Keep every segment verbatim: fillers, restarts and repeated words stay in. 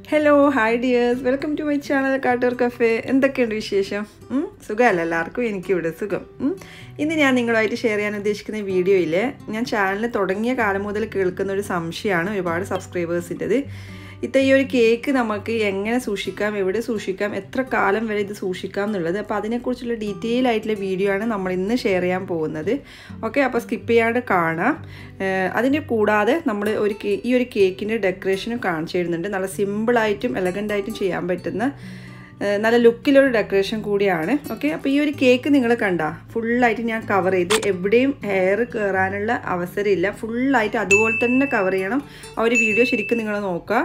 Hello, hi dears, welcome to my channel kattoorkafe. എന്തൊക്കെയുണ്ട് വിശേഷം? സുഖമല്ല എല്ലാവർക്കും എനിക്ക് ഇവിടെ സുഖം. ഇന്ന് ഞാൻ നിങ്ങളുമായിട്ട് ഷെയർ ചെയ്യാൻ ഉദ്ദേശിക്കുന്ന വീഡിയോയിൽ ഞാൻ ചാനൽ തുടങ്ങിയ കാലം മുതൽ കേൾക്കുന്ന ഒരു സംശയമാണ് ഒരുപാട് സബ്സ്ക്രൈബേഴ്സിൻ്റെത്. ഇത്ത ഈ ഒരു കേക്ക് നമുക്ക് എങ്ങനെ സൂക്ഷിക്കാം, എവിടെ സൂക്ഷിക്കാം, എത്ര കാലം വരെ ഇത് സൂക്ഷിക്കാം എന്നുള്ളത്. അപ്പോൾ അതിനെക്കുറിച്ചുള്ള ഡീറ്റെയിൽ ആയിട്ടുള്ള വീഡിയോ ആണ് നമ്മൾ ഇന്ന് ഷെയർ ചെയ്യാൻ പോകുന്നത്. ഓക്കെ, അപ്പോൾ സ്കിപ്പ് ചെയ്യാണ്ട് കാണാം. അതിന് കൂടാതെ നമ്മൾ ഒരു ഈ ഒരു കേക്കിൻ്റെ ഡെക്കറേഷനും കാണിച്ചു തരുന്നുണ്ട്. നല്ല സിമ്പിളായിട്ടും എലഗൻ്റായിട്ടും ചെയ്യാൻ പറ്റുന്ന നല്ല ലുക്കിലൊരു ഡെക്കറേഷൻ കൂടിയാണ്. ഓക്കെ, അപ്പോൾ ഈ ഒരു കേക്ക് നിങ്ങൾ കണ്ട ഫുള്ളായിട്ട് ഞാൻ കവർ ചെയ്ത് എവിടെയും ഹെയർ കയറാനുള്ള അവസരമില്ല. ഫുള്ളായിട്ട് അതുപോലെ തന്നെ കവർ ചെയ്യണം. ആ ഒരു വീഡിയോ ശരിക്കും നിങ്ങൾ നോക്കുക.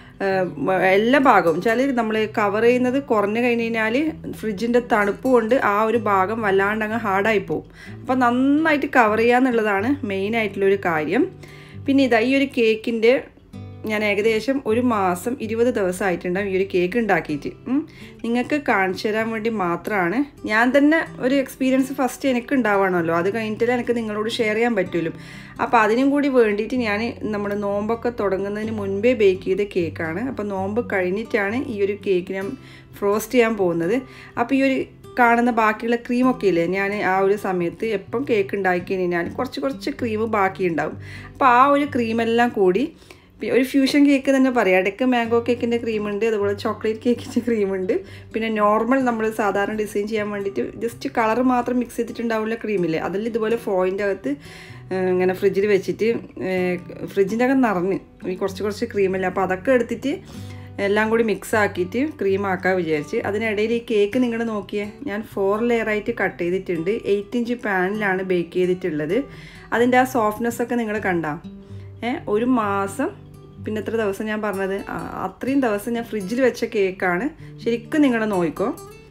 എല്ലാ ഭാഗവും വെച്ചാൽ നമ്മൾ കവർ ചെയ്യുന്നത് കുറഞ്ഞു കഴിഞ്ഞ് കഴിഞ്ഞാൽ ഫ്രിഡ്ജിൻ്റെ തണുപ്പ് കൊണ്ട് ആ ഒരു ഭാഗം വല്ലാണ്ട് അങ്ങ് ഹാർഡായി പോകും. അപ്പോൾ നന്നായിട്ട് കവർ ചെയ്യുക എന്നുള്ളതാണ് മെയിനായിട്ടുള്ളൊരു കാര്യം. പിന്നെ ഇതാ ഈ ഒരു കേക്കിൻ്റെ ഞാൻ ഏകദേശം ഒരു മാസം ഇരുപത് ദിവസമായിട്ടുണ്ടാവും ഈ ഒരു കേക്ക് ഉണ്ടാക്കിയിട്ട്. നിങ്ങൾക്ക് കാണിച്ചു തരാൻ വേണ്ടി മാത്രമാണ്. ഞാൻ തന്നെ ഒരു എക്സ്പീരിയൻസ് ഫസ്റ്റ് എനിക്ക് ഉണ്ടാവണമല്ലോ, അത് കഴിഞ്ഞിട്ട് എനിക്ക് നിങ്ങളോട് ഷെയർ ചെയ്യാൻ പറ്റുമല്ലോ. അപ്പോൾ അതിനും കൂടി വേണ്ടിയിട്ട് ഞാൻ നമ്മുടെ നോമ്പൊക്കെ തുടങ്ങുന്നതിന് മുൻപേ ബേക്ക് ചെയ്ത കേക്കാണ്. അപ്പോൾ നോമ്പ് കഴിഞ്ഞിട്ടാണ് ഈ ഒരു കേക്ക് ഞാൻ ഫ്രോസ്റ്റ് ചെയ്യാൻ പോകുന്നത്. അപ്പോൾ ഈ ഒരു കാണുന്ന ബാക്കിയുള്ള ക്രീമൊക്കെ ഇല്ലേ, ഞാൻ ആ ഒരു സമയത്ത് എപ്പം കേക്ക് ഉണ്ടാക്കി കഴിഞ്ഞാൽ കുറച്ച് കുറച്ച് ക്രീം ബാക്കി ഉണ്ടാവും. അപ്പോൾ ആ ഒരു ക്രീമെല്ലാം കൂടി ഒരു ഫ്യൂഷൻ കേക്ക് തന്നെ പറയാം. ഇടയ്ക്ക് മാംഗോ കേക്കിൻ്റെ ക്രീമുണ്ട്, അതുപോലെ ചോക്ലേറ്റ് കേക്കിൻ്റെ ക്രീമുണ്ട്, പിന്നെ നോർമൽ നമ്മൾ സാധാരണ ഡിസൈൻ ചെയ്യാൻ വേണ്ടിയിട്ട് ജസ്റ്റ് കളർ മാത്രം മിക്സ് ചെയ്തിട്ടുണ്ടാവില്ല ക്രീമില്ലേ, അതിൽ ഇതുപോലെ ഫോയിൻ്റെ അകത്ത് ഇങ്ങനെ ഫ്രിഡ്ജിൽ വെച്ചിട്ട് ഫ്രിഡ്ജിൻ്റെ അകത്ത് നിറഞ്ഞ് ഈ കുറച്ച് കുറച്ച് ക്രീമല്ലേ, അപ്പോൾ അതൊക്കെ എടുത്തിട്ട് എല്ലാം കൂടി മിക്സ് ആക്കിയിട്ട് ക്രീം ആക്കാൻ വിചാരിച്ച്. അതിനിടയിൽ ഈ കേക്ക് നിങ്ങൾ നോക്കിയേ, ഞാൻ ഫോർ ലെയറായിട്ട് കട്ട് ചെയ്തിട്ടുണ്ട്. എയ്റ്റ് ഇഞ്ച് പാനിലാണ് ബേക്ക് ചെയ്തിട്ടുള്ളത്. അതിൻ്റെ ആ സോഫ്റ്റ്നെസ്സൊക്കെ നിങ്ങൾ കണ്ടാ ഏ ഒരു മാസം പിന്നെ എത്ര ദിവസം ഞാൻ പറഞ്ഞത്, അത്രയും ദിവസം ഞാൻ ഫ്രിഡ്ജിൽ വെച്ച കേക്കാണ്. ശരിക്കും നിങ്ങൾ നോക്കിക്കോ,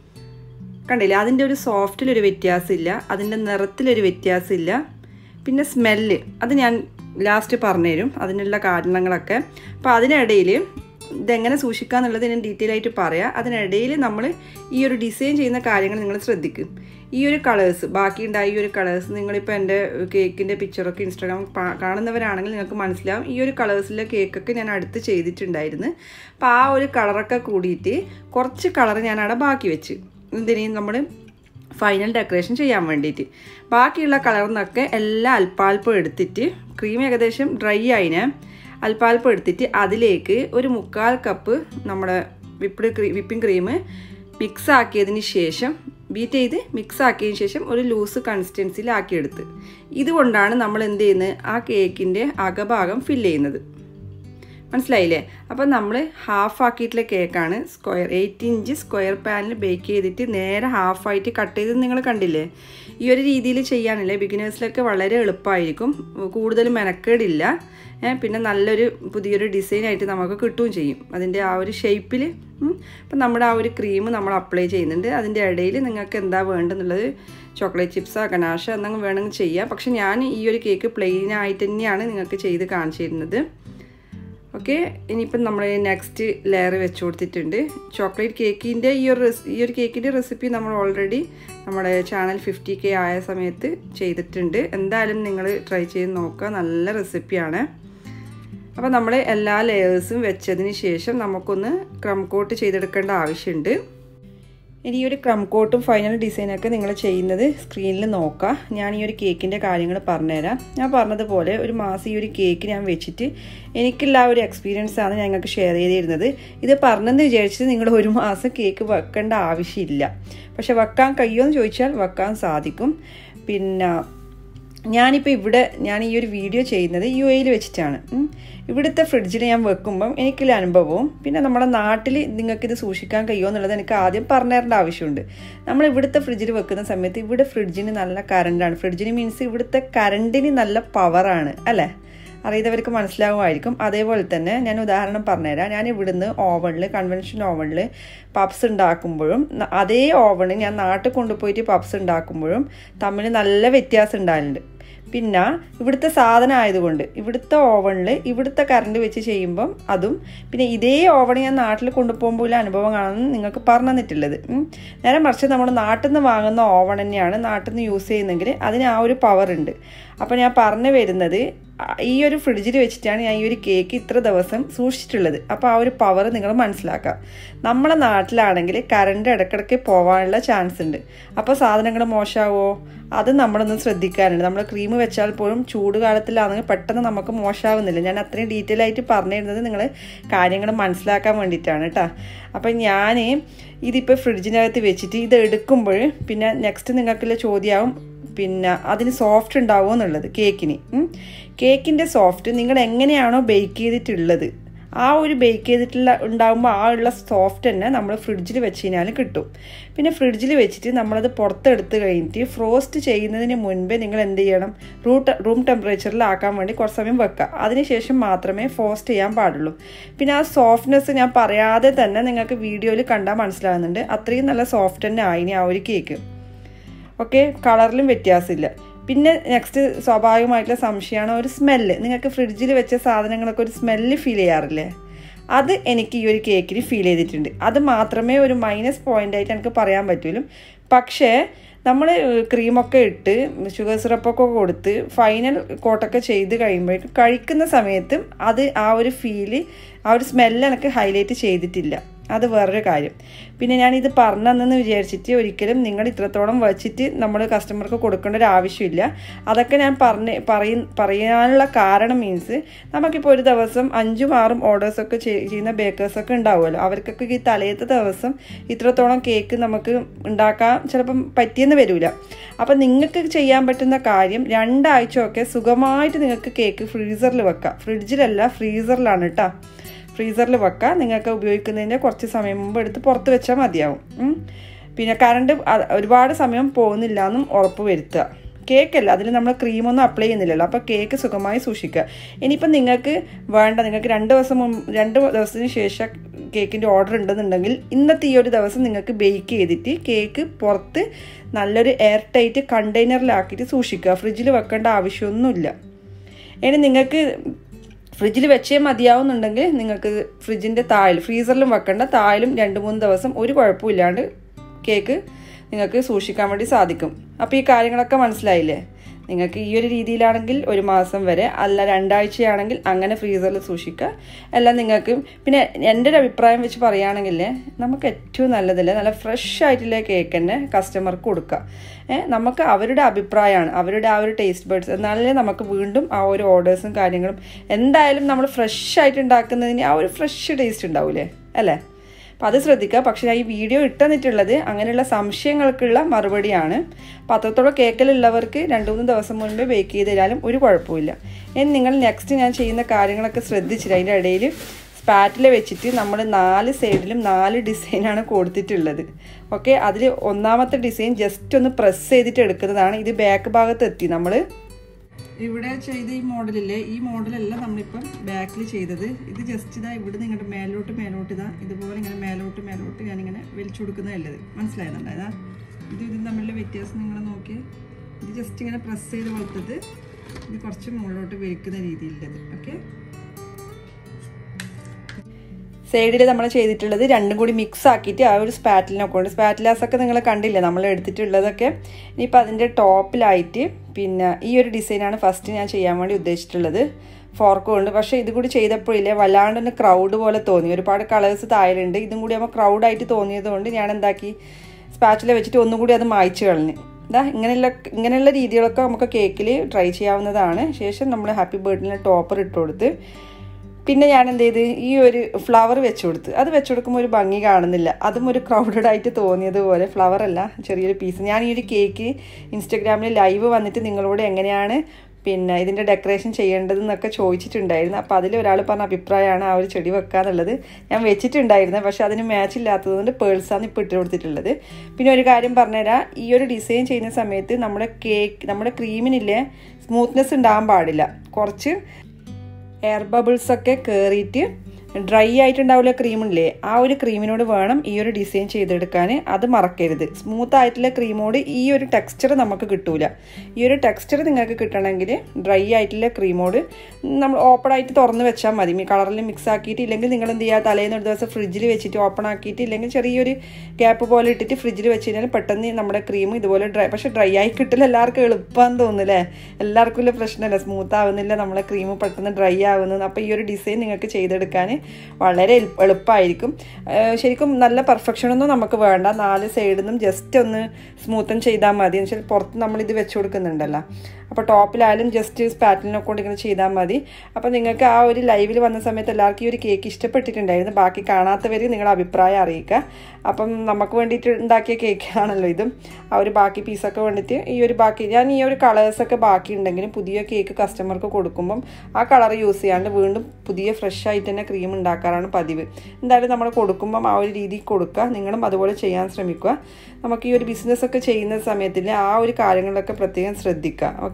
കണ്ടില്ലേ അതിൻ്റെ ഒരു സോഫ്റ്റിലൊരു വ്യത്യാസമില്ല, അതിൻ്റെ നിറത്തിലൊരു വ്യത്യാസമില്ല. പിന്നെ സ്മെല്ല് അത് ഞാൻ ലാസ്റ്റ് പറഞ്ഞുതരും അതിനുള്ള കാരണങ്ങളൊക്കെ. അപ്പോൾ അതിനിടയിൽ ഇതെങ്ങനെ സൂക്ഷിക്കുക എന്നുള്ളത് ഞാൻ ഡീറ്റെയിൽ ആയിട്ട് പറയാം. അതിനിടയിൽ നമ്മൾ ഈ ഒരു ഡിസൈൻ ചെയ്യുന്ന കാര്യങ്ങൾ നിങ്ങൾ ശ്രദ്ധിക്കും. ഈ ഒരു കളേഴ്സ് ബാക്കി ഉണ്ടായ ഈ ഒരു കളേഴ്സ് നിങ്ങളിപ്പോൾ എൻ്റെ കേക്കിൻ്റെ പിക്ചറൊക്കെ ഇൻസ്റ്റാഗ്രാം കാണുന്നവരാണെങ്കിൽ നിങ്ങൾക്ക് മനസ്സിലാവും. ഈ ഒരു കളേഴ്സിലെ കേക്കൊക്കെ ഞാൻ അടുത്ത് ചെയ്തിട്ടുണ്ടായിരുന്നു. അപ്പോൾ ആ ഒരു കളറൊക്കെ കൂടിയിട്ട് കുറച്ച് കളർ ഞാൻ അവിടെ ബാക്കി വെച്ച് എന്തിനേയും നമ്മൾ ഫൈനൽ ഡെക്കറേഷൻ ചെയ്യാൻ വേണ്ടിയിട്ട്. ബാക്കിയുള്ള കളറിന്നൊക്കെ എല്ലാം അല്പാൽപ്പം എടുത്തിട്ട് ക്രീം ഏകദേശം ഡ്രൈ ആയിന് അല്പാൽപ്പം എടുത്തിട്ട് അതിലേക്ക് ഒരു മുക്കാൽ കപ്പ് നമ്മുടെ whipped cream whipping cream mix ആക്കിയതിന് ശേഷം ബീറ്റ് ചെയ്ത് മിക്സ് ആക്കിയതിന് ശേഷം ഒരു ലൂസ് കൺസിസ്റ്റൻസിയിലാക്കിയെടുത്ത് ഇതുകൊണ്ടാണ് നമ്മൾ എന്ത് ചെയ്യുന്നത് ആ കേക്കിൻ്റെ അകഭാഗം ഫില്ല് ചെയ്യുന്നത്. മനസ്സിലായില്ലേ? അപ്പം നമ്മൾ ഹാഫ് ആക്കിയിട്ടുള്ള കേക്കാണ്. സ്ക്വയർ എയ്റ്റ് ഇഞ്ച് സ്ക്വയർ പാനിൽ ബേക്ക് ചെയ്തിട്ട് നേരെ ഹാഫായിട്ട് കട്ട് ചെയ്ത് നിങ്ങൾ കണ്ടില്ലേ. ഈ ഒരു രീതിയിൽ ചെയ്യാനില്ലേ ബിഗിനേഴ്സിലൊക്കെ വളരെ എളുപ്പമായിരിക്കും, കൂടുതൽ മെനക്കേടില്ല. പിന്നെ നല്ലൊരു പുതിയൊരു ഡിസൈനായിട്ട് നമുക്ക് കിട്ടുകയും ചെയ്യും അതിൻ്റെ ആ ഒരു ഷേപ്പിൽ. അപ്പം നമ്മുടെ ആ ഒരു ക്രീം നമ്മൾ അപ്ലൈ ചെയ്യുന്നുണ്ട്. അതിൻ്റെ ഇടയിൽ നിങ്ങൾക്ക് എന്താ വേണ്ടെന്നുള്ളത് ചോക്ലേറ്റ് ചിപ്സോ ഗനാഷ എന്തെങ്കിലും വേണമെങ്കിൽ ചെയ്യാം. പക്ഷെ ഞാൻ ഈ ഒരു കേക്ക് പ്ലെയിനായിട്ട് തന്നെയാണ് നിങ്ങൾക്ക് ചെയ്ത് കാണിച്ചു തരുന്നത്. ഓക്കെ, ഇനിയിപ്പം നമ്മൾ നെക്സ്റ്റ് ലെയർ വെച്ച് കൊടുത്തിട്ടുണ്ട്. ചോക്ലേറ്റ് കേക്കിൻ്റെ ഈ ഒരു ഈ ഒരു കേക്കിൻ്റെ റെസിപ്പി നമ്മൾ ഓൾറെഡി നമ്മുടെ ചാനൽ ഫിഫ്റ്റി കെ ആയ സമയത്ത് ചെയ്തിട്ടുണ്ട്. എന്തായാലും നിങ്ങൾ ട്രൈ ചെയ്ത് നോക്കുക, നല്ല റെസിപ്പിയാണ്. അപ്പോൾ നമ്മൾ എല്ലാ ലെയേഴ്സും വെച്ചതിന് ശേഷം നമുക്കൊന്ന് ക്രം കോട്ട് ചെയ്തെടുക്കേണ്ട ആവശ്യമുണ്ട്. ഇനി ഈ ഒരു ക്രം കോട്ടും ഫൈനൽ ഡിസൈനൊക്കെ നിങ്ങൾ ചെയ്യുന്നത് സ്ക്രീനിൽ നോക്കുക. ഞാൻ ഈ ഒരു കേക്കിൻ്റെ കാര്യങ്ങൾ പറഞ്ഞുതരാം. ഞാൻ പറഞ്ഞതുപോലെ ഒരു മാസം ഈ ഒരു കേക്ക് ഞാൻ വെച്ചിട്ട് എനിക്കുള്ള ഒരു എക്സ്പീരിയൻസാണ് ഞാൻ നിങ്ങൾക്ക് ഷെയർ ചെയ്തിരുന്നത്. ഇത് പറഞ്ഞെന്ന് വിചാരിച്ചിട്ട് നിങ്ങൾ ഒരു മാസം കേക്ക് വെക്കേണ്ട ആവശ്യമില്ല. പക്ഷെ വെക്കാൻ കഴിയുമോ എന്ന് ചോദിച്ചാൽ വെക്കാൻ സാധിക്കും. പിന്നെ ഞാനിപ്പോൾ ഇവിടെ ഞാൻ ഈ ഒരു വീഡിയോ ചെയ്യുന്നത് യു എയിൽ വെച്ചിട്ടാണ്. ഇവിടുത്തെ ഫ്രിഡ്ജിൽ ഞാൻ വെക്കുമ്പം എനിക്കുള്ള അനുഭവവും പിന്നെ നമ്മുടെ നാട്ടിൽ നിങ്ങൾക്കിത് സൂക്ഷിക്കാൻ കഴിയുമോ എന്നുള്ളത് എനിക്ക് ആദ്യം പറഞ്ഞു തരേണ്ട ആവശ്യമുണ്ട്. നമ്മൾ ഇവിടുത്തെ ഫ്രിഡ്ജിൽ വെക്കുന്ന സമയത്ത് ഇവിടെ ഫ്രിഡ്ജിന് നല്ല കറണ്ടാണ്. ഫ്രിഡ്ജിന് മീൻസ് ഇവിടുത്തെ കറണ്ടിന് നല്ല പവറാണ് അല്ലേ, അറിയുന്നവർക്ക് മനസ്സിലാവുമായിരിക്കും. അതേപോലെ തന്നെ ഞാൻ ഉദാഹരണം പറഞ്ഞുതരാം. ഞാൻ ഇവിടുന്ന് ഓവണിൽ കൺവെൻഷൻ ഓവണിൽ പപ്സ് ഉണ്ടാക്കുമ്പോഴും അതേ ഓവണ് ഞാൻ നാട്ടിൽ കൊണ്ടുപോയിട്ട് പപ്സ് ഉണ്ടാക്കുമ്പോഴും തമ്മിൽ നല്ല വ്യത്യാസം ഉണ്ടാകുന്നുണ്ട്. പിന്നെ ഇവിടുത്തെ സാധനം ആയതുകൊണ്ട് ഇവിടുത്തെ ഓവണിൽ ഇവിടുത്തെ കറണ്ട് വെച്ച് ചെയ്യുമ്പം അതും പിന്നെ ഇതേ ഓവൺ ഞാൻ നാട്ടിൽ കൊണ്ടുപോകുമ്പോൾ അനുഭവം കാണുമെന്ന് നിങ്ങൾക്ക് പറഞ്ഞു തന്നിട്ടുള്ളത്. നേരെ മറിച്ച് നമ്മൾ നാട്ടിൽ നിന്ന് വാങ്ങുന്ന ഓവൺ തന്നെയാണ് നാട്ടിൽ നിന്ന് യൂസ് ചെയ്യുന്നെങ്കിൽ അതിന് ആ ഒരു പവർ ഉണ്ട്. അപ്പോൾ ഞാൻ പറഞ്ഞു വരുന്നത് ഈ ഒരു ഫ്രിഡ്ജിൽ വെച്ചിട്ടാണ് ഞാൻ ഈ ഒരു കേക്ക് ഇത്ര ദിവസം സൂക്ഷിച്ചിട്ടുള്ളത്. അപ്പോൾ ആ ഒരു പവർ നിങ്ങൾ മനസ്സിലാക്കാം. നമ്മളെ നാട്ടിലാണെങ്കിൽ കറണ്ട് ഇടയ്ക്കിടയ്ക്ക് പോകാനുള്ള ചാൻസ് ഉണ്ട്. അപ്പോൾ സാധനങ്ങൾ മോശമാവോ, അത് നമ്മളൊന്ന് ശ്രദ്ധിക്കാനുണ്ട്. നമ്മൾ ക്രീം വെച്ചാൽ പോലും ചൂട് കാലത്തിലാണെങ്കിൽ പെട്ടെന്ന് നമുക്ക് മോശമാവുന്നില്ല. ഞാൻ അത്രയും ഡീറ്റെയിൽ ആയിട്ട് പറഞ്ഞു തരുന്നത് നിങ്ങൾ കാര്യങ്ങൾ മനസ്സിലാക്കാൻ വേണ്ടിയിട്ടാണ് കേട്ടോ. അപ്പം ഞാൻ ഇതിപ്പോൾ ഫ്രിഡ്ജിനകത്ത് വെച്ചിട്ട് ഇത് എടുക്കുമ്പോൾ പിന്നെ നെക്സ്റ്റ് നിങ്ങൾക്കുള്ള ചോദ്യമാവും, പിന്നെ അതിന് സോഫ്റ്റ് ഉണ്ടാവുമോ എന്നുള്ളത്. കേക്കിന് കേക്കിൻ്റെ സോഫ്റ്റ് നിങ്ങൾ എങ്ങനെയാണോ ബേക്ക് ചെയ്തിട്ടുള്ളത് ആ ഒരു ബേക്ക് ചെയ്തിട്ടുള്ള ഉണ്ടാകുമ്പോൾ ആ ഉള്ള സോഫ്റ്റ് തന്നെ നമ്മൾ ഫ്രിഡ്ജിൽ വെച്ച് കഴിഞ്ഞാൽ കിട്ടും. പിന്നെ ഫ്രിഡ്ജിൽ വെച്ചിട്ട് നമ്മളത് പുറത്തെടുത്ത് കഴിഞ്ഞിട്ട് ഫ്രോസ്റ്റ് ചെയ്യുന്നതിന് മുൻപേ നിങ്ങൾ എന്ത് ചെയ്യണം, റൂട്ട് റൂം ടെമ്പറേച്ചറിലാക്കാൻ വേണ്ടി കുറച്ച് സമയം വെക്കുക. അതിനുശേഷം മാത്രമേ ഫ്രോസ്റ്റ് ചെയ്യാൻ പാടുള്ളൂ. പിന്നെ ആ സോഫ്റ്റ്നെസ് ഞാൻ പറയാതെ തന്നെ നിങ്ങൾക്ക് വീഡിയോയിൽ കണ്ടാൽ മനസ്സിലാകുന്നുണ്ട്. അത്രയും നല്ല സോഫ്റ്റ് തന്നെ ആയിനി ആ ഒരു കേക്ക്. ഓക്കെ, കളറിലും വ്യത്യാസമില്ല. പിന്നെ നെക്സ്റ്റ് സ്വാഭാവികമായിട്ടുള്ള സംശയമാണ് ഒരു സ്മെല്ല്. നിങ്ങൾക്ക് ഫ്രിഡ്ജിൽ വെച്ച സാധനങ്ങളൊക്കെ ഒരു സ്മെല്ല് ഫീൽ ചെയ്യാറില്ലേ? അത് എനിക്ക് ഈ ഒരു കേക്കിന് ഫീൽ ചെയ്തിട്ടുണ്ട്. അത് മാത്രമേ ഒരു മൈനസ് പോയിൻ്റായിട്ട് എനിക്ക് പറയാൻ പറ്റുള്ളൂ. പക്ഷേ നമ്മൾ ക്രീമൊക്കെ ഇട്ട് ഷുഗർ സിറപ്പൊക്കെ കൊടുത്ത് ഫൈനൽ കോട്ടൊക്കെ ചെയ്ത് കഴിയുമ്പോഴേക്കും കഴിക്കുന്ന സമയത്തും അത് ആ ഒരു ഫീല് ആ ഒരു സ്മെല്ല് എനിക്ക് ഹൈലൈറ്റ് ചെയ്തിട്ടില്ല. അത് വേറൊരു കാര്യം. പിന്നെ ഞാനിത് പറഞ്ഞെന്ന് വിചാരിച്ചിട്ട് ഒരിക്കലും നിങ്ങൾ ഇത്രത്തോളം വച്ചിട്ട് നമ്മൾ കസ്റ്റമർക്ക് കൊടുക്കേണ്ട ഒരു ആവശ്യമില്ല. അതൊക്കെ ഞാൻ പറഞ്ഞ് പറയ പറയാനുള്ള കാരണം മീൻസ് നമുക്കിപ്പോൾ ഒരു ദിവസം അഞ്ചും ആറും ഓർഡേഴ്സൊക്കെ ചെയ്യുന്ന ബേക്കേഴ്സൊക്കെ ഉണ്ടാവുമല്ലോ. അവർക്കൊക്കെ ഈ തലേത്തെ ദിവസം ഇത്രത്തോളം കേക്ക് നമുക്ക് ഉണ്ടാക്കാൻ ചിലപ്പം പറ്റിയെന്ന് വരില്ല. അപ്പം നിങ്ങൾക്ക് ചെയ്യാൻ പറ്റുന്ന കാര്യം രണ്ടാഴ്ചയൊക്കെ സുഖമായിട്ട് നിങ്ങൾക്ക് കേക്ക് ഫ്രീസറിൽ വെക്കാം. ഫ്രിഡ്ജിലല്ല, ഫ്രീസറിലാണ് കേട്ടോ. ഫ്രീസറിൽ വെക്കാം. നിങ്ങൾക്ക് ഉപയോഗിക്കുന്നതിൻ്റെ കുറച്ച് സമയം മുമ്പ് എടുത്ത് പുറത്ത് വെച്ചാൽ മതിയാവും. പിന്നെ കറണ്ട് ഒരുപാട് സമയം പോകുന്നില്ല എന്നും ഉറപ്പ് വരുത്തുക. കേക്കല്ല, അതിൽ നമ്മൾ ക്രീമൊന്നും അപ്ലൈ ചെയ്യുന്നില്ലല്ലോ. അപ്പോൾ കേക്ക് സുഖമായി സൂക്ഷിക്കുക. ഇനിയിപ്പം നിങ്ങൾക്ക് വേണ്ട, നിങ്ങൾക്ക് രണ്ട് ദിവസം മുമ്പ് രണ്ട് ദിവസത്തിന് ശേഷം കേക്കിൻ്റെ ഓർഡർ ഉണ്ടെന്നുണ്ടെങ്കിൽ ഇന്നത്തെ ഈ ഒരു ദിവസം നിങ്ങൾക്ക് ബേക്ക് ചെയ്തിട്ട് കേക്ക് പുറത്ത് നല്ലൊരു എയർ ടൈറ്റ് കണ്ടെയ്നറിലാക്കിയിട്ട് സൂക്ഷിക്കുക. ഫ്രിഡ്ജിൽ വെക്കേണ്ട ആവശ്യമൊന്നുമില്ല. ഇനി നിങ്ങൾക്ക് ഫ്രിഡ്ജിൽ വെച്ചേ മതിയാവുന്നുണ്ടെങ്കിൽ നിങ്ങൾക്ക് ഫ്രിഡ്ജിൻ്റെ താഴിൽ ഫ്രീസറിലും വെക്കേണ്ട, താഴിലും രണ്ട് മൂന്ന് ദിവസം ഒരു കുഴപ്പമില്ലാണ്ട് കേക്ക് നിങ്ങൾക്ക് സൂക്ഷിക്കാൻ വേണ്ടി സാധിക്കും. അപ്പോൾ ഈ കാര്യങ്ങളൊക്കെ മനസ്സിലായില്ലേ? നിങ്ങൾക്ക് ഈ ഒരു രീതിയിലാണെങ്കിൽ ഒരു മാസം വരെ, അല്ല രണ്ടാഴ്ചയാണെങ്കിൽ അങ്ങനെ ഫ്രീസറിൽ സൂക്ഷിക്കുക. എല്ലാം നിങ്ങൾക്ക്. പിന്നെ എൻ്റെ ഒരു അഭിപ്രായം വെച്ച് പറയുകയാണെങ്കിൽ നമുക്ക് ഏറ്റവും നല്ലതല്ലേ നല്ല ഫ്രഷ് ആയിട്ടുള്ള കേക്ക് തന്നെ കസ്റ്റമർക്ക് കൊടുക്കുക. ഏഹ് നമുക്ക് അവരുടെ അഭിപ്രായമാണ്, അവരുടെ ആ ഒരു ടേസ്റ്റ് ബഡ്സ്, എന്നാലേ നമുക്ക് വീണ്ടും ആ ഒരു ഓർഡേഴ്സും കാര്യങ്ങളും. എന്തായാലും നമ്മൾ ഫ്രഷ് ആയിട്ട് ഉണ്ടാക്കുന്നതിന് ആ ഒരു ഫ്രഷ് ടേസ്റ്റ് ഉണ്ടാവില്ലേ അല്ലേ? അപ്പം അത് ശ്രദ്ധിക്കുക. പക്ഷേ ഞാൻ ഈ വീഡിയോ ഇട്ടുതന്നിട്ടുള്ളത് അങ്ങനെയുള്ള സംശയങ്ങൾക്കുള്ള മറുപടിയാണ്. അപ്പോൾ അത്രത്തോളം കേക്കിലുള്ളവർക്ക് രണ്ട് മൂന്ന് ദിവസം മുൻപേ ബേക്ക് ചെയ്ത് തരാനും ഒരു കുഴപ്പമില്ല. ഇനി നിങ്ങൾ നെക്സ്റ്റ് ഞാൻ ചെയ്യുന്ന കാര്യങ്ങളൊക്കെ ശ്രദ്ധിച്ചില്ല. അതിൻ്റെ ഇടയിൽ സ്പാറ്റില വെച്ചിട്ട് നമ്മൾ നാല് സൈഡിലും നാല് ഡിസൈനാണ് കൊടുത്തിട്ടുള്ളത്. ഓക്കെ, അതിൽ ഒന്നാമത്തെ ഡിസൈൻ ജസ്റ്റ് ഒന്ന് പ്രസ് ചെയ്തിട്ട് എടുക്കുന്നതാണ്. ഇത് ബാക്ക് ഭാഗത്ത് എത്തി നമ്മൾ ഇവിടെ ചെയ്ത ഈ മോഡലില്ലേ, ഈ മോഡലല്ല നമ്മളിപ്പം ബാക്കിൽ ചെയ്തത്. ഇത് ജസ്റ്റ് ഇതാ ഇവിടെ നിങ്ങളുടെ മേലോട്ട് മേലോട്ട് ഇതാ ഇതുപോലെ ഇങ്ങനെ മേലോട്ട് മേലോട്ട് ഞാനിങ്ങനെ വലിച്ചു കൊടുക്കുന്നതല്ലത്. മനസ്സിലായതുണ്ട്? ഇതാ ഇത് ഇതും തമ്മിലുള്ള വ്യത്യാസം നിങ്ങൾ നോക്കി. ഇത് ജസ്റ്റ് ഇങ്ങനെ പ്രസ് ചെയ്ത് കൊടുത്തത് ഇത് കുറച്ച് മുകളിലോട്ട് വലിക്കുന്ന രീതിയിലുള്ളത്. ഓക്കെ, സൈഡിൽ നമ്മൾ ചെയ്തിട്ടുള്ളത് രണ്ടും കൂടി മിക്സ് ആക്കിയിട്ട് ആ ഒരു സ്പാറ്റിലിനൊക്കെ ഉണ്ട്. സ്പാറ്റിലാസൊക്കെ നിങ്ങൾ കണ്ടില്ലേ നമ്മൾ എടുത്തിട്ടുള്ളതൊക്കെ. ഇനിയിപ്പോൾ അതിൻ്റെ ടോപ്പിലായിട്ട് പിന്നെ ഈ ഒരു ഡിസൈനാണ് ഫസ്റ്റ് ഞാൻ ചെയ്യാൻ വേണ്ടി ഉദ്ദേശിച്ചിട്ടുള്ളത്. ഫോർക്ക് കൊണ്ട്. പക്ഷേ ഇത് കൂടി ചെയ്തപ്പോഴില്ലേ വല്ലാണ്ട് തന്നെ ക്രൗഡ് പോലെ തോന്നി. ഒരുപാട് കളേഴ്സ് താഴെയുണ്ട്. ഇതും കൂടി ആകുമ്പോൾ ക്രൗഡായിട്ട് തോന്നിയത് കൊണ്ട് ഞാൻ എന്താക്കി, സ്പാറ്റില വെച്ചിട്ട് ഒന്നും കൂടി അത് മായ്ച്ചു കളഞ്ഞു. ഇതാ ഇങ്ങനെയുള്ള ഇങ്ങനെയുള്ള രീതികളൊക്കെ നമുക്ക് കേക്കിൽ ട്രൈ ചെയ്യാവുന്നതാണ്. ശേഷം നമ്മൾ ഹാപ്പി ബർത്ത്ഡേയുടെ ടോപ്പർ ഇട്ട് കൊടുത്ത് പിന്നെ ഞാൻ എന്ത് ചെയ്ത് ഈ ഒരു ഫ്ലവർ വെച്ച് കൊടുത്ത്. അത് വെച്ച് കൊടുക്കുമ്പോൾ ഒരു ഭംഗി കാണുന്നില്ല. അതും ഒരു ക്രൗഡഡ് ആയിട്ട് തോന്നിയതുപോലെ. ഫ്ലവർ അല്ല, ചെറിയൊരു പീസ്. ഞാൻ ഈ ഒരു കേക്ക് ഇൻസ്റ്റഗ്രാമിൽ ലൈവ് വന്നിട്ട് നിങ്ങളോട് എങ്ങനെയാണ് പിന്നെ ഇതിൻ്റെ ഡെക്കറേഷൻ ചെയ്യേണ്ടതെന്നൊക്കെ ചോദിച്ചിട്ടുണ്ടായിരുന്നു. അപ്പോൾ അതിൽ ഒരാൾ പറഞ്ഞ അഭിപ്രായമാണ് ആ ഒരു ചെടി വെക്കാന്നുള്ളത്. ഞാൻ വെച്ചിട്ടുണ്ടായിരുന്നത്, പക്ഷേ അതിന് മാച്ച് ഇല്ലാത്തതുകൊണ്ട് പേൾസാണ് ഇപ്പോൾ ഇട്ട് കൊടുത്തിട്ടുള്ളത്. പിന്നെ ഒരു കാര്യം പറഞ്ഞുതരാം, ഈ ഒരു ഡിസൈൻ ചെയ്യുന്ന സമയത്ത് നമ്മുടെ കേക്ക് നമ്മുടെ ക്രീമിനില്ലേ സ്മൂത്ത്നെസ് ഉണ്ടാകാൻ പാടില്ല. കുറച്ച് എയർ ബബിൾസൊക്കെ കയറിയിട്ട് ഡ്രൈ ആയിട്ടുണ്ടാവില്ല ക്രീമില്ലേ, ആ ഒരു ക്രീമിനോട് വേണം ഈ ഒരു ഡിസൈൻ ചെയ്തെടുക്കാൻ. അത് മറക്കരുത്. സ്മൂത്ത് ആയിട്ടുള്ള ക്രീമോട് ഈ ഒരു ടെക്സ്ചർ നമുക്ക് കിട്ടൂല. ഈ ഒരു ടെക്സ്ചർ നിങ്ങൾക്ക് കിട്ടണമെങ്കിൽ ഡ്രൈ ആയിട്ടുള്ള ക്രീമോട് നമ്മൾ ഓപ്പൺ ആയിട്ട് തുറന്ന് വെച്ചാൽ മതി. ഈ കളറിൽ മിക്സ് ആക്കിയിട്ട്, ഇല്ലെങ്കിൽ നിങ്ങൾ എന്ത് ചെയ്യുക, തലേന്ന് ഒരു ദിവസം ഫ്രിഡ്ജിൽ വെച്ചിട്ട് ഓപ്പൺ ആക്കിയിട്ട്, ഇല്ലെങ്കിൽ ചെറിയൊരു ഗ്യാപ്പ് പോലെ ഇട്ടിട്ട് ഫ്രിഡ്ജിൽ വെച്ച് കഴിഞ്ഞാൽ പെട്ടെന്ന് നമ്മുടെ ക്രീം ഇതുപോലെ ഡ്രൈ, പക്ഷേ ഡ്രൈ ആയി കിട്ടില്ല. എല്ലാവർക്കും എളുപ്പമാണെന്ന് തോന്നുന്നില്ലേ? എല്ലാവർക്കും ഇല്ല പ്രശ്നമല്ല, സ്മൂത്ത് ആവുന്നില്ല, നമ്മളെ ക്രീം പെട്ടെന്ന് ഡ്രൈ ആവുന്നത്. അപ്പോൾ ഈ ഒരു ഡിസൈൻ നിങ്ങൾക്ക് ചെയ്തെടുക്കാൻ വളരെ എളുപ്പമായിരിക്കും. ശരിക്കും നല്ല പെർഫെക്ഷനൊന്നും നമുക്ക് വേണ്ട. നാല് സൈഡിൽ നിന്നും ജസ്റ്റ് ഒന്ന് സ്മൂത്തൻ ചെയ്താൽ മതി. എന്ന് വെച്ചാൽ പുറത്ത് നമ്മളിത് വെച്ച് കൊടുക്കുന്നുണ്ടല്ലോ, അപ്പോൾ ടോപ്പിലായാലും ജസ്റ്റ് സ്പാറ്റിലിനെ കൊണ്ട് ഇങ്ങനെ ചെയ്താൽ മതി. അപ്പോൾ നിങ്ങൾക്ക് ആ ഒരു ലൈവിൽ വന്ന സമയത്ത് എല്ലാവർക്കും ഈ ഒരു കേക്ക് ഇഷ്ടപ്പെട്ടിട്ടുണ്ടായിരുന്നു. ബാക്കി കാണാത്തവർ നിങ്ങളുടെ അഭിപ്രായം അറിയിക്കുക. അപ്പം നമുക്ക് വേണ്ടിയിട്ട് ഉണ്ടാക്കിയ കേക്കാണല്ലോ ഇതും. ആ ഒരു ബാക്കി പീസൊക്കെ വേണ്ടിയിട്ട് ഈ ഒരു ബാക്കി ഞാൻ ഈ ഒരു കളേഴ്സൊക്കെ ബാക്കി ഉണ്ടെങ്കിലും പുതിയ കേക്ക് കസ്റ്റമർക്ക് കൊടുക്കുമ്പം ആ കളർ യൂസ് ചെയ്യാണ്ട് വീണ്ടും പുതിയ ഫ്രഷ് ആയിട്ട് തന്നെ ക്രീം ഉണ്ടാക്കാറാണ് പതിവ്. എന്തായാലും നമ്മൾ കൊടുക്കുമ്പം ആ ഒരു രീതിയിൽ കൊടുക്കുക. നിങ്ങളും അതുപോലെ ചെയ്യാൻ ശ്രമിക്കുക. നമുക്ക് ഈ ഒരു ബിസിനസ്സൊക്കെ ചെയ്യുന്ന സമയത്തിൽ ആ ഒരു കാര്യങ്ങളിലൊക്കെ പ്രത്യേകം ശ്രദ്ധിക്കുക. ഓക്കെ.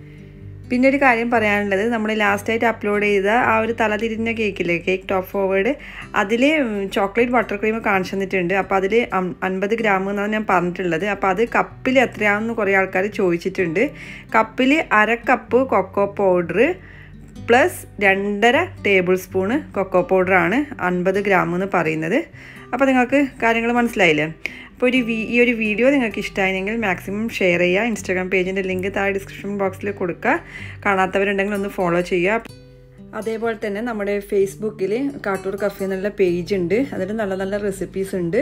പിന്നെ ഒരു കാര്യം പറയാനുള്ളത്, നമ്മൾ ലാസ്റ്റായിട്ട് അപ്ലോഡ് ചെയ്ത ആ ഒരു തലതിരിഞ്ഞ കേക്കില്ലേ, കേക്ക് ടോപ്പ് ഫോർവേഡ്, അതിൽ ചോക്ലേറ്റ് ബട്ടർ ക്രീം കാണിച്ചു തന്നിട്ടുണ്ട്. അപ്പോൾ അതിൽ അൻപത് ഗ്രാം എന്നാണ് ഞാൻ പറഞ്ഞിട്ടുള്ളത്. അപ്പോൾ അത് കപ്പിൽ എത്രയാണെന്ന് കുറേ ആൾക്കാർ ചോദിച്ചിട്ടുണ്ട്. കപ്പിൽ അര കപ്പ് കൊക്കോ പൗഡർ പ്ലസ് രണ്ടര ടേബിൾ സ്പൂണ് കൊക്കോ പൗഡറാണ് അൻപത് ഗ്രാം എന്ന് പറയുന്നത്. അപ്പോൾ നിങ്ങൾക്ക് കാര്യങ്ങൾ മനസ്സിലായില്ലേ? അപ്പോൾ ഒരു ഈ ഒരു വീഡിയോ നിങ്ങൾക്ക് ഇഷ്ടമായെങ്കിൽ മാക്സിമം ഷെയർ ചെയ്യുക. ഇൻസ്റ്റാഗ്രാം പേജിൻ്റെ ലിങ്ക് താഴെ ഡിസ്ക്രിപ്ഷൻ ബോക്സിൽ കൊടുക്കുക. കാണാത്തവരുണ്ടെങ്കിൽ ഒന്ന് ഫോളോ ചെയ്യുക. അതേപോലെ തന്നെ നമ്മുടെ ഫേസ്ബുക്കിൽ കാട്ടൂർ കഫേ എന്നുള്ള പേജ് ഉണ്ട്. അതിൽ നല്ല നല്ല റെസിപ്പീസ് ഉണ്ട്.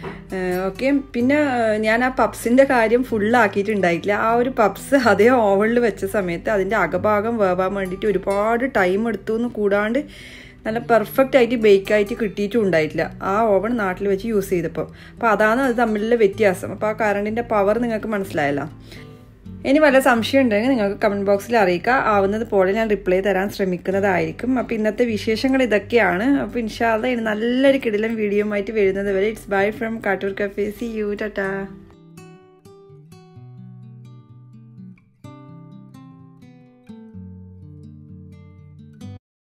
ഓക്കെ. പിന്നെ ഞാൻ ആ പപ്സിൻ്റെ കാര്യം ഫുള്ളാക്കിയിട്ടുണ്ടായിട്ടില്ല. ആ ഒരു പപ്സ് അതേ ഓവനിൽ വെച്ച സമയത്ത് അതിൻ്റെ അകഭാഗം വേവാൻ വേണ്ടിയിട്ട് ഒരുപാട് ടൈം എടുത്തു എന്ന് കൂടാണ്ട് നല്ല പെർഫെക്റ്റ് ആയിട്ട് ബേക്കായിട്ട് കിട്ടിയിട്ടും ഉണ്ടായിട്ടില്ല ആ ഓവൺ നാട്ടിൽ വെച്ച് യൂസ് ചെയ്തപ്പോൾ. അപ്പോൾ അതാണ് അത് തമ്മിലുള്ള വ്യത്യാസം. അപ്പോൾ ആ കറണ്ടിൻ്റെ പവർ നിങ്ങൾക്ക് മനസ്സിലായല്ലോ. ഇനി വല്ല സംശയം ഉണ്ടെങ്കിൽ നിങ്ങൾക്ക് കമൻറ്റ് ബോക്സിൽ അറിയിക്കുക. ആവുന്നത് പോലെ ഞാൻ റിപ്ലൈ തരാൻ ശ്രമിക്കുന്നതായിരിക്കും. അപ്പോൾ ഇന്നത്തെ വിശേഷങ്ങൾ ഇതൊക്കെയാണ്. അപ്പോൾ ഇൻഷാ അല്ലാഹ് ഇനി നല്ലൊരു കിടിലൻ വീഡിയോ ആയിട്ട് വരുന്നത് വരെ it's bye from Kattoor cafe. See you. Tata.